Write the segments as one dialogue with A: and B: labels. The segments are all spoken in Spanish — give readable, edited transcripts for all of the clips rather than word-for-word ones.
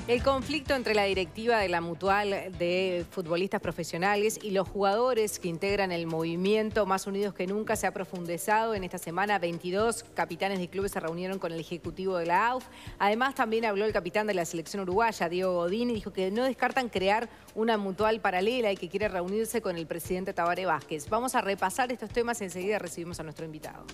A: El conflicto entre la directiva de la Mutual de futbolistas profesionales y los jugadores que integran el movimiento Más Unidos que Nunca se ha profundizado. En esta semana, 22 capitanes de clubes se reunieron con el ejecutivo de la AUF. Además, también habló el capitán de la selección uruguaya, Diego Godín, y dijo que no descartan crear una mutual paralela y que quiere reunirse con el presidente Tabaré Vázquez. Vamos a repasar estos temas y enseguida recibimos a nuestro invitado.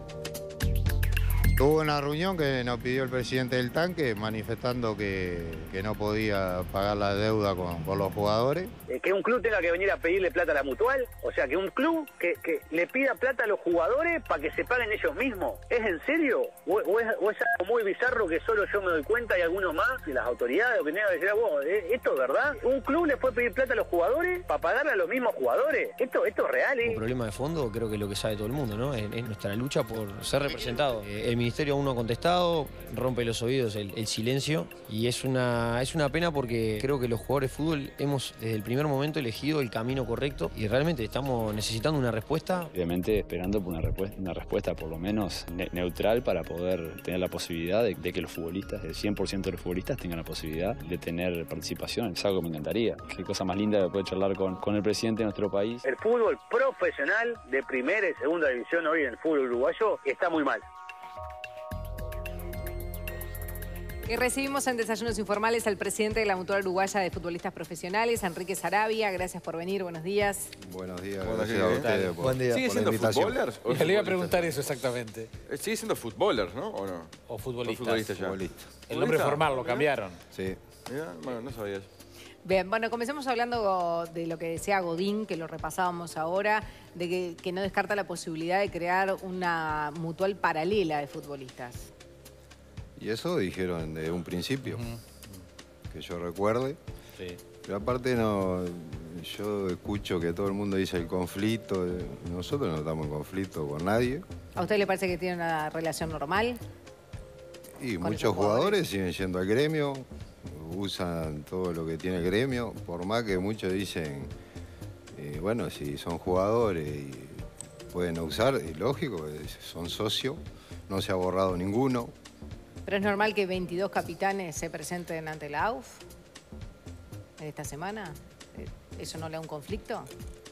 B: Hubo una reunión que nos pidió el presidente del Tanque manifestando que no podía pagar la deuda con los jugadores.
C: Que un club tenga que venir a pedirle plata a la Mutual, o sea, que un club que le pida plata a los jugadores para que se paguen ellos mismos. ¿Es en serio? ¿O es algo muy bizarro que solo yo me doy cuenta y algunos más, y las autoridades, o que tengan que decir, ¿esto es verdad? ¿Un club le puede pedir plata a los jugadores para pagarle a los mismos jugadores? Esto es real, ¿eh?
D: Un problema de fondo, creo que es lo que sabe todo el mundo, ¿no? Es nuestra lucha por ser representado. El ministerio aún no ha contestado, rompe los oídos el silencio, y es una pena porque creo que los jugadores de fútbol hemos desde el primer momento elegido el camino correcto y realmente estamos necesitando una respuesta.
E: Obviamente esperando por una respuesta por lo menos neutral para poder tener la posibilidad de que los futbolistas, el 100% de los futbolistas tengan la posibilidad de tener participación. Es algo que me encantaría. Qué cosa más linda de poder charlar con el presidente de nuestro país.
C: El fútbol profesional de primera y segunda división hoy en el fútbol uruguayo está muy mal.
A: Y recibimos en Desayunos Informales al presidente de la Mutual Uruguaya de Futbolistas Profesionales, Enrique Sarabia. Gracias por venir, buenos días.
B: Buenos días,
F: Buenos
B: gracias
F: días.
B: a ustedes por,
F: Buen día.
B: por
F: ¿Sigue
B: la
F: siendo
B: invitación.
F: futbolers?
G: Le iba a preguntar eso exactamente.
F: Sigue siendo futbolers, ¿no? ¿O no?
G: O futbolistas.
F: O futbolistas ya.
B: Futbolista.
G: El nombre formal lo cambiaron.
B: Sí.
F: Mira, bueno, no sabía eso.
A: Bien, bueno, comencemos hablando de lo que decía Godín, que lo repasábamos ahora, de que no descarta la posibilidad de crear una mutual paralela de futbolistas.
B: Y eso dijeron desde un principio, que yo recuerde.
G: Sí.
B: Pero aparte yo escucho que todo el mundo dice el conflicto. Nosotros no estamos en conflicto con nadie.
A: ¿A usted le parece que tiene una relación normal?
B: Y
A: con
B: muchos
A: esos
B: jugadores siguen yendo al gremio, usan todo lo que tiene el gremio, por más que muchos dicen, bueno, si son jugadores y pueden usar, y lógico, son socios, no se ha borrado ninguno.
A: ¿Pero es normal que 22 capitanes se presenten ante la AUF en esta semana? ¿Eso no le da un conflicto?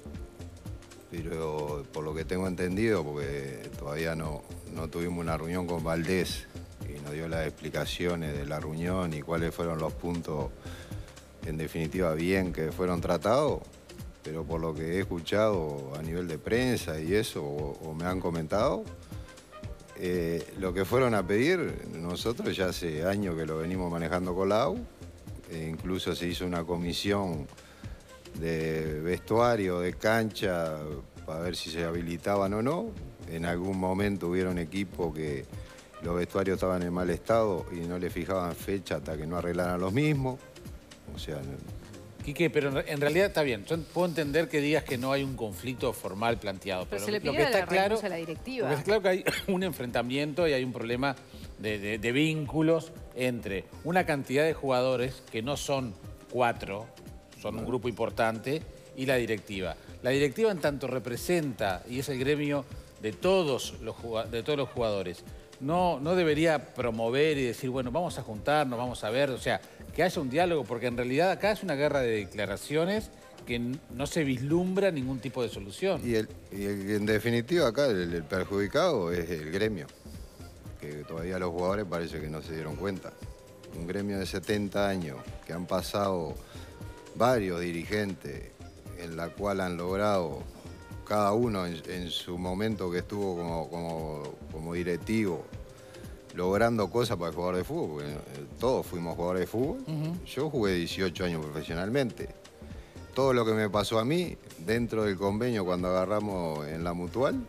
B: Pero por lo que tengo entendido, porque todavía no tuvimos una reunión con Valdés y nos dio las explicaciones de la reunión y cuáles fueron los puntos, en definitiva, bien que fueron tratados, pero por lo que he escuchado a nivel de prensa y eso, o me han comentado, lo que fueron a pedir, nosotros ya hace años que lo venimos manejando con la AU, incluso se hizo una comisión de vestuario, de cancha, para ver si se habilitaban o no. En algún momento hubieron equipos que los vestuarios estaban en mal estado y no le fijaban fecha hasta que no arreglaran los mismos. O sea...
G: Quique, pero en realidad está bien. Yo puedo entender que digas que no hay un conflicto formal planteado.
A: Pero se le
G: lo
A: pidió
G: que está claro,
A: a la directiva.
G: está claro que hay un enfrentamiento y hay un problema de vínculos entre una cantidad de jugadores que no son 4, son un grupo importante, y la directiva. La directiva en tanto representa y es el gremio de todos los jugadores. No debería promover y decir, bueno, vamos a juntarnos, vamos a ver, o sea, que haya un diálogo, porque en realidad acá es una guerra de declaraciones que no se vislumbra ningún tipo de solución.
B: Y en definitiva acá el perjudicado es el gremio, que todavía los jugadores parece que no se dieron cuenta. Un gremio de 70 años que han pasado varios dirigentes en la cual han logrado, cada uno en su momento que estuvo como directivo, logrando cosas para el jugador de fútbol, porque todos fuimos jugadores de fútbol. Yo jugué 18 años profesionalmente. Todo lo que me pasó a mí, dentro del convenio cuando agarramos en la Mutual,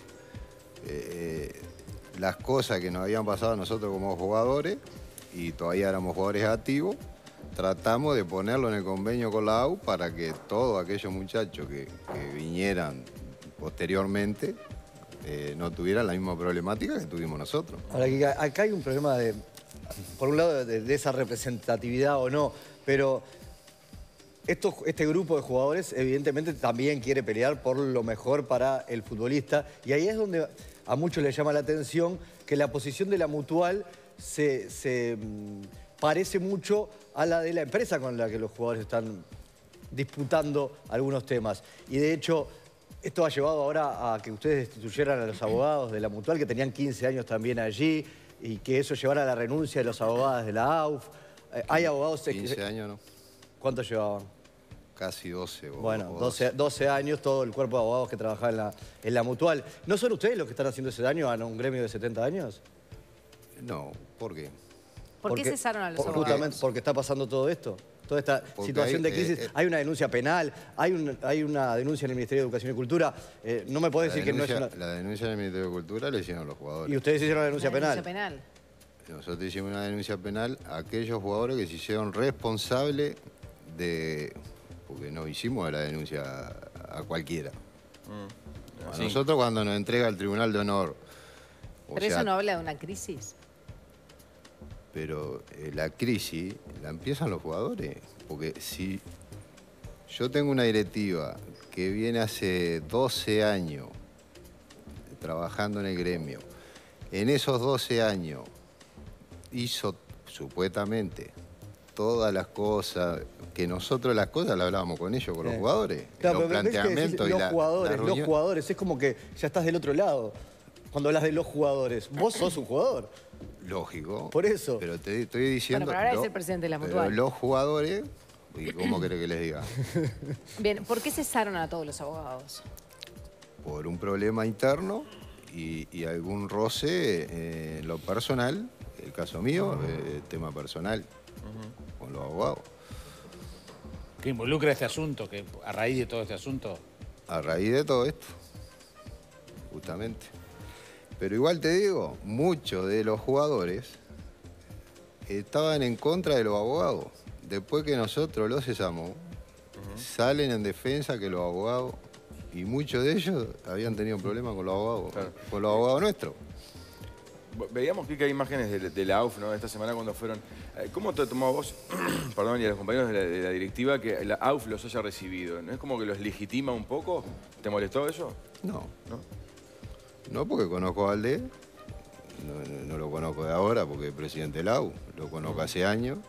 B: las cosas que nos habían pasado a nosotros como jugadores, y todavía éramos jugadores activos, tratamos de ponerlo en el convenio con la AU para que todos aquellos muchachos que vinieran posteriormente no tuvieran la misma problemática que tuvimos nosotros.
H: Ahora, acá hay un problema por un lado, de esa representatividad o no, pero este grupo de jugadores evidentemente también quiere pelear por lo mejor para el futbolista, y ahí es donde a muchos les llama la atención que la posición de la Mutual se parece mucho a la de la empresa con la que los jugadores están disputando algunos temas. Y de hecho, esto ha llevado ahora a que ustedes destituyeran a los abogados de la Mutual, que tenían 15 años también allí, y que eso llevara a la renuncia de los abogados de la AUF. Hay abogados...
B: 15 años, ¿no?
H: ¿Cuántos llevaban?
B: Casi 12.
H: Bueno, 12 años, todo el cuerpo de abogados que trabajaba en la Mutual. ¿No son ustedes los que están haciendo ese daño a un gremio de 70 años?
B: No, ¿por qué?
A: ¿Por qué cesaron a los abogados?
H: Justamente porque está pasando todo esto. Toda esta situación de crisis. Hay una denuncia penal, hay una denuncia en el Ministerio de Educación y Cultura. No me podés decir que no es una...
B: La denuncia en el Ministerio de Cultura la hicieron los jugadores.
H: ¿Y ustedes hicieron la denuncia penal?
A: Denuncia penal.
B: Nosotros hicimos una denuncia penal a aquellos jugadores que se hicieron responsables de... Porque no hicimos la denuncia a cualquiera. A nosotros cuando nos entrega el Tribunal de Honor...
A: Pero eso no habla de una crisis.
B: Pero la crisis la empiezan los jugadores. Porque si yo tengo una directiva que viene hace 12 años trabajando en el gremio, en esos 12 años hizo supuestamente todas las cosas, que nosotros las cosas las hablábamos con ellos, con los jugadores.
H: Claro,
B: los planteamientos y
H: los jugadores, es como que ya estás del otro lado. Cuando hablas de los jugadores, vos sos un jugador.
B: Lógico.
H: Por eso.
B: Pero te estoy diciendo...
A: Bueno, pero ahora es el presidente de la Mutual.
B: Pero los jugadores, ¿y cómo querés que les diga?
A: Bien, ¿por qué cesaron a todos los abogados?
B: Por un problema interno y algún roce en lo personal, el caso mío, tema personal, con los abogados.
G: ¿Qué involucra este asunto? Que a raíz de todo este asunto...
B: A raíz de todo esto, justamente. Pero igual te digo, muchos de los jugadores estaban en contra de los abogados. Después que nosotros los cesamos, salen en defensa que los abogados, y muchos de ellos habían tenido problemas con los abogados, con los abogados nuestros.
F: Veíamos que hay imágenes de la AUF, ¿no? Esta semana cuando fueron... ¿Cómo te tomó a vos, perdón, y a los compañeros de la directiva que la AUF los haya recibido? ¿No es como que los legitima un poco? ¿Te molestó eso?
B: No. No, porque conozco a Valdés, no lo conozco de ahora porque es presidente de la AUF, lo conozco hace años.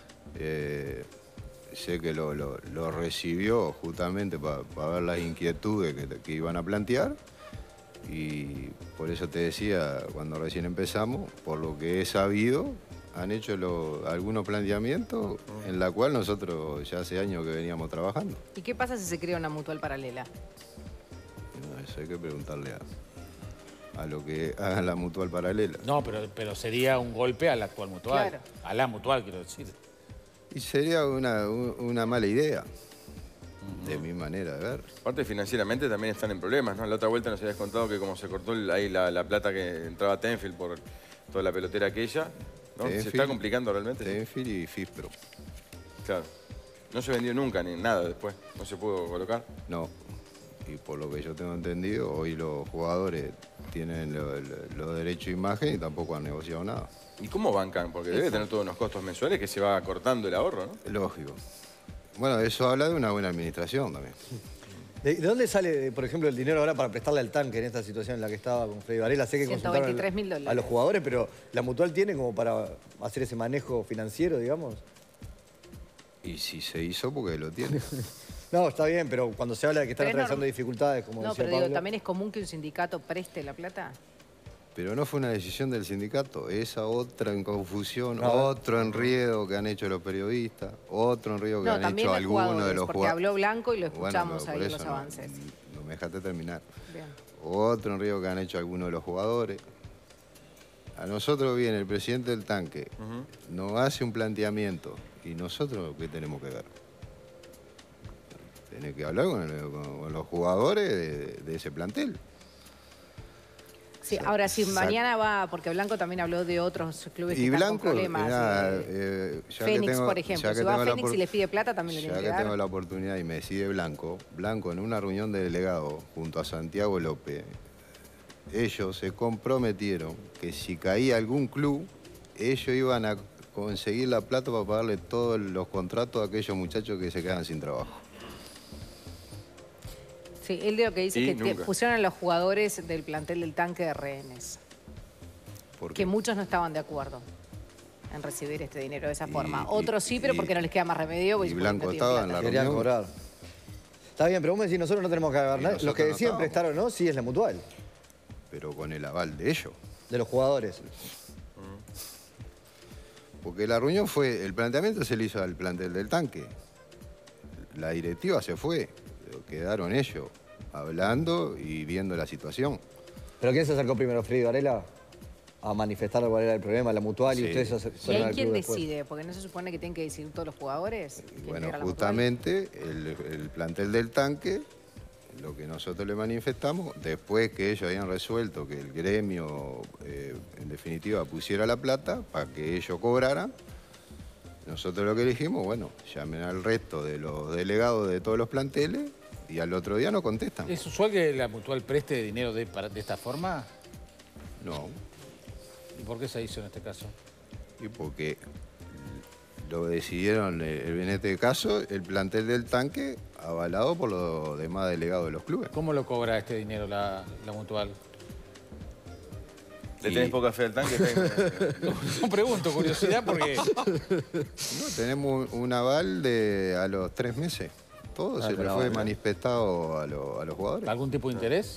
B: Sé que lo recibió justamente para ver las inquietudes que iban a plantear. Y por eso te decía, cuando recién empezamos, por lo que he sabido, han hecho algunos planteamientos en la cual nosotros ya hace años que veníamos trabajando.
A: ¿Y qué pasa si se crea una Mutual paralela?
B: No, eso hay que preguntarle a lo que haga la Mutual paralela.
G: No, pero sería un golpe a la actual Mutual.
A: Claro.
G: A la Mutual, quiero decir.
B: Y sería una mala idea, de mi manera de ver.
F: Aparte, financieramente también están en problemas, ¿no? La otra vuelta nos habías contado que como se cortó ahí la plata que entraba a Tenfield por toda la pelotera aquella, ¿no? ¿Se está complicando realmente?
B: Tenfield y FISPRO.
F: Claro. No se vendió nunca ni nada después, no se pudo colocar.
B: No. Y por lo que yo tengo entendido, hoy los jugadores tienen los derechos de imagen y tampoco han negociado nada.
F: ¿Y cómo bancan? Porque debe tener todos unos costos mensuales que se va cortando el ahorro, ¿no?
B: Lógico. Bueno, eso habla de una buena administración también.
H: ¿De dónde sale, por ejemplo, el dinero ahora para prestarle al Tanque en esta situación en la que estaba con Freddy Varela? Sé que consultaron
A: $123.000.
H: a los jugadores, pero ¿la Mutual tiene como para hacer ese manejo financiero, digamos?
B: Y si se hizo, porque lo tiene.
H: No, está bien, pero cuando se habla de que están atravesando dificultades, como decía Pablo...
A: digo, ¿también es común que un sindicato preste la plata?
B: Pero no fue una decisión del sindicato, esa otra confusión, otro enredo que han hecho los periodistas, otro enredo que han hecho algunos de los jugadores.
A: Porque habló Blanco y lo escuchamos ahí en los avances.
B: No me dejaste terminar.
A: Bien.
B: Otro enredo que han hecho algunos de los jugadores. A nosotros viene el presidente del Tanque, nos hace un planteamiento, y nosotros, ¿qué tenemos que ver? Tenés que hablar con los jugadores de ese plantel.
A: Sí, ahora si mañana va, porque Blanco también habló de otros clubes que están con problemas. Fénix, por ejemplo. Si va a Fénix y les pide plata, también le tiene que dar.
B: Ya que tengo la oportunidad y me decide Blanco en una reunión de delegados junto a Santiago López, ellos se comprometieron que si caía algún club, ellos iban a conseguir la plata para pagarle todos los contratos a aquellos muchachos que se quedan sin trabajo.
A: Sí, él lo que dice es que pusieron a los jugadores del plantel del Tanque de rehenes.
B: ¿Por qué?
A: Que muchos no estaban de acuerdo. en recibir este dinero de esa forma. Otros sí, pero porque no les queda más remedio. Porque
B: y
A: suponen
B: Blanco
A: que no tienen
B: estaba en
A: plata.
B: la
H: Querían
B: reunión.
H: cobrar. Está bien, pero vos me decís, nosotros no tenemos que agarrar
B: Y
H: nada.
B: nosotros
H: Los que
B: no
H: deciden
B: estábamos.
H: prestar o no, sí es la mutual.
B: Pero con el aval de ellos.
H: De los jugadores.
B: Porque la reunión fue, el planteamiento se le hizo al plantel del Tanque. La directiva se fue, pero quedaron ellos hablando y viendo la situación.
H: ¿Pero quién se acercó primero, Freddy Varela? A manifestar cuál era el problema, la mutual, y
B: Sí.
H: ustedes se
A: ¿Y
H: fueron
A: ahí
H: al
A: quién
H: club después.
A: decide? Porque no se supone que tienen que decidir todos los jugadores. ¿Quién
B: Bueno,
A: integra la
B: justamente el plantel del Tanque, lo que nosotros le manifestamos, después que ellos habían resuelto que el gremio, en definitiva, pusiera la plata para que ellos cobraran, nosotros lo que dijimos, bueno, llamen al resto de los delegados de todos los planteles y al otro día no contestan.
G: ¿Es usual que la mutual preste dinero de esta forma?
B: No,
G: ¿Y por qué se hizo en este caso?
B: y porque lo decidieron, en este caso, el plantel del Tanque, avalado por los demás delegados de los clubes.
G: ¿Cómo lo cobra este dinero la mutual?
F: ¿Le
B: Y-
F: tenés poca fe al Tanque?
G: No pregunto, curiosidad, porque...
B: No, tenemos un aval a los 3 meses. Todo se le
H: pero
B: fue
H: bueno.
B: manifestado a los jugadores.
G: ¿Algún tipo de interés?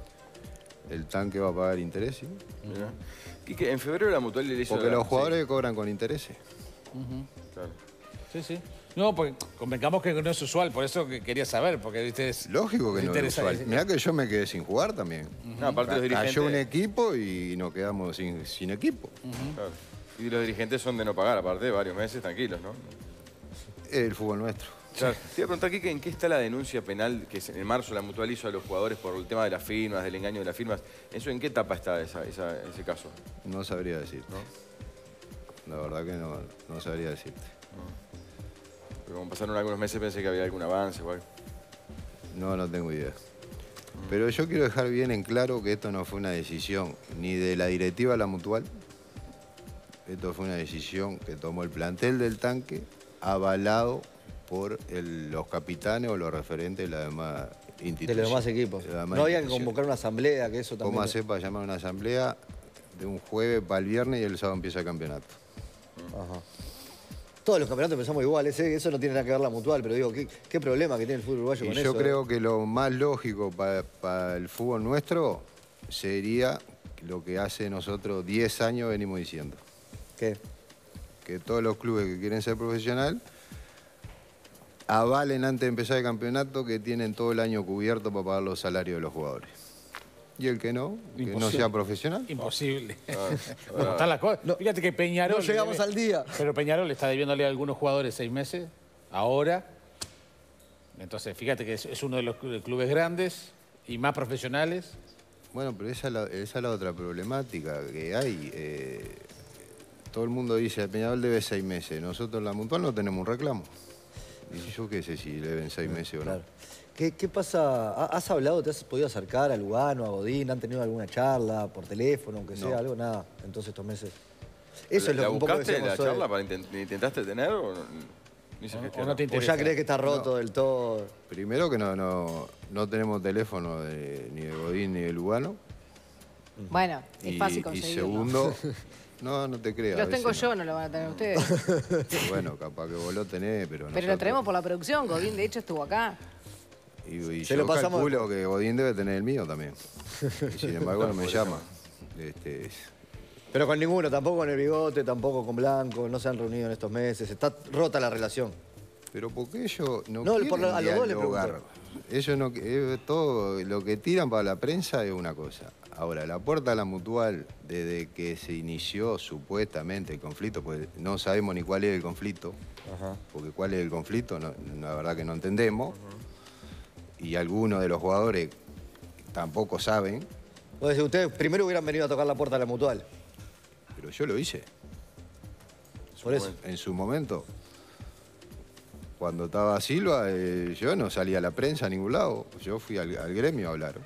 B: El Tanque va a pagar intereses. ¿sí?
F: Mirá. Y que en febrero la mutual le hizo...
B: Porque los
F: sí,
B: jugadores cobran con intereses.
F: claro.
G: Sí, sí. No, porque convengamos que no es usual, por eso que quería saber, porque viste es...
B: Lógico que no es
G: interesa-
B: usual. Mirá que yo me quedé sin jugar también.
F: No, aparte los dirigentes...
B: Cayó un equipo y nos quedamos sin equipo.
F: Claro. Y los dirigentes son de no pagar, aparte de varios meses, tranquilos, ¿no?
B: El fútbol nuestro.
F: Claro. Te iba a preguntar, Quique, ¿en qué está la denuncia penal que en marzo la mutual hizo a los jugadores por el tema de las firmas, del engaño de las firmas? ¿Eso en qué etapa está ese caso?
B: No sabría decirte.
F: ¿No?
B: La verdad que no sabría decirte.
F: Pero como pasaron algunos meses pensé que había algún avance o algo.
B: No tengo idea. Pero yo quiero dejar bien en claro que esto no fue una decisión ni de la directiva de la mutual. Esto fue una decisión que tomó el plantel del Tanque, avalado por los capitanes o los referentes de las demás
H: De
B: instituciones.
H: los demás equipos.
B: de las demás
H: No había que
B: instituciones.
H: convocar una asamblea, que eso también...
B: ¿Cómo hacer para llamar a una asamblea de un jueves para el viernes y el sábado empieza el campeonato?
H: Ajá. Todos los campeonatos pensamos iguales, ¿eh? Eso no tiene nada que ver la mutual, pero digo, ¿qué problema que tiene el fútbol uruguayo
B: Y
H: con
B: yo
H: eso?
B: creo que lo más lógico para el fútbol nuestro sería lo que hace nosotros 10 años venimos diciendo.
H: ¿Qué?
B: Que todos los clubes que quieren ser profesional avalen antes de empezar el campeonato que tienen todo el año cubierto para pagar los salarios de los jugadores. Y el que no sea profesional.
G: Imposible.
F: Ah,
G: ¿Cómo están las cosas? Fíjate que Peñarol...
H: No llegamos al día.
G: Pero Peñarol está debiéndole a algunos jugadores 6 meses, ahora. Entonces, fíjate que es uno de los clubes grandes y más profesionales.
B: Bueno, pero esa es la otra problemática que hay. Todo el mundo dice, el Peñarol debe 6 meses. Nosotros en la Mutual no tenemos un reclamo. Y yo qué sé si le deben 6 meses o no.
H: Claro. ¿Qué pasa? ¿Has hablado, te has podido acercar a Lugano, a Godín? ¿Han tenido alguna charla por teléfono, aunque sea
B: No.
H: algo? Nada, entonces estos meses. Eso es lo
F: ¿La
H: que un poco
F: buscaste la
H: decíamos hoy.
F: charla para intentaste tener o ni se
G: ¿O
F: gestionó?
G: no te
H: ¿O
G: interesa?
H: ya crees que está roto del todo?
B: Primero que no tenemos teléfono ni de Godín ni de Lugano.
A: Bueno, es fácil
B: Y
A: conseguirlo.
B: segundo, no te creas. a
A: Los tengo
B: veces
A: yo, no lo van a tener ustedes.
B: no. Bueno, capaz que vos lo tenés, pero
A: Pero lo
B: nosotros-
A: traemos por la producción. Godín, de hecho, estuvo acá.
B: Y
H: Se
B: yo
H: lo pasamos
B: calculo que Godín debe tener el mío también. Y sin embargo no me llama.
H: Pero con ninguno, tampoco con el Bigote, tampoco con Blanco, no se han reunido en estos meses. Está rota la relación.
B: Pero porque ellos no,
H: No,
B: quieren
H: a los dos le
B: dialogar.
H: pregunto.
B: Ellos no, todo lo que tiran para la prensa es una cosa. Ahora, la puerta a la mutual, desde que se inició supuestamente el conflicto, pues no sabemos ni cuál es el conflicto, porque cuál es el conflicto, la verdad que no entendemos, y algunos de los jugadores tampoco saben,
H: Vos decís, ustedes primero hubieran venido a tocar la puerta de la mutual.
B: pero yo lo hice
H: Por eso.
B: en su momento. Cuando estaba Silva, yo no salía a la prensa a ningún lado, yo fui al gremio a hablar.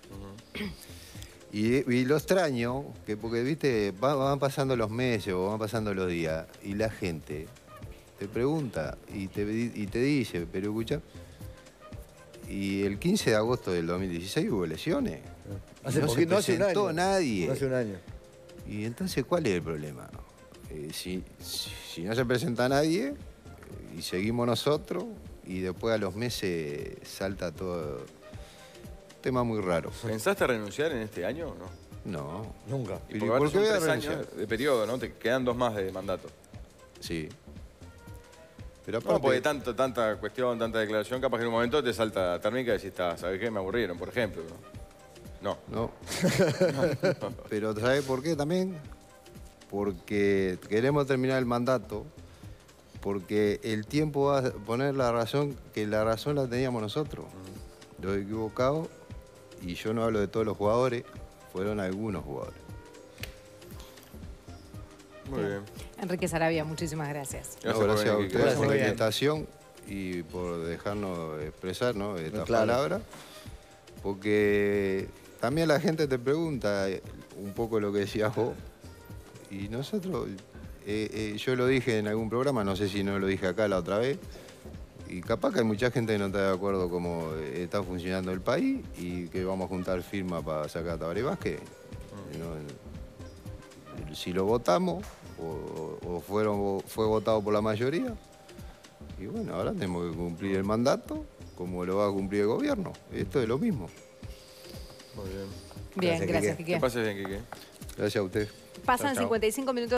B: Y lo extraño, que porque viste, van pasando los meses o van pasando los días y la gente te pregunta y te dice, pero escucha, y el 15 de agosto del 2016 hubo elecciones. Y
H: Hace
B: no se
H: poquito, no hace un
B: presentó
H: año.
B: nadie.
H: No hace un año.
B: Y entonces, ¿cuál es el problema? Si no se presenta nadie y seguimos nosotros y después a los meses salta todo. Tema muy raro.
F: ¿Pensaste renunciar en este año o no?
B: No.
H: Nunca.
F: Y
B: ¿Pero
F: porque
B: por qué
F: ahora
B: voy a
F: son 3
B: renunciar?
F: años de periodo, ¿no? Te quedan 2 más de mandato.
B: Sí. Pero
F: No, porque
B: aparte,
F: tanta cuestión, tanta declaración, capaz que en un momento te salta térmica y decís, ¿sabes qué? Me aburrieron, por ejemplo. No.
B: no. Pero ¿sabes por qué también? Porque queremos terminar el mandato, porque el tiempo va a poner la razón, que la razón la teníamos nosotros. Los equivocados, y yo no hablo de todos los jugadores, fueron algunos jugadores.
F: Muy bien.
A: Enrique Sarabia, muchísimas gracias.
B: No,
F: por
B: gracias a
F: venir,
B: ustedes
H: Gracias,
B: por
H: muy
B: la
H: bien.
B: invitación y por dejarnos expresar, ¿no?, estas
H: Claro.
B: palabras. Porque también la gente te pregunta un poco lo que decías vos. Y nosotros, yo lo dije en algún programa, no sé si no lo dije acá la otra vez. Y capaz que hay mucha gente que no está de acuerdo cómo está funcionando el país y que vamos a juntar firmas para sacar a Tabaré Vázquez. No, si lo votamos o fue votado por la mayoría, y bueno, ahora tenemos que cumplir el mandato como lo va a cumplir el gobierno. Esto es lo mismo.
F: Muy bien.
A: Bien,
H: Gracias,
A: gracias,
H: Quique.
A: Quique.
F: Que pases bien, Quique.
B: Gracias a usted.
A: Pasan
F: Chau, chau.
A: 55 minutos.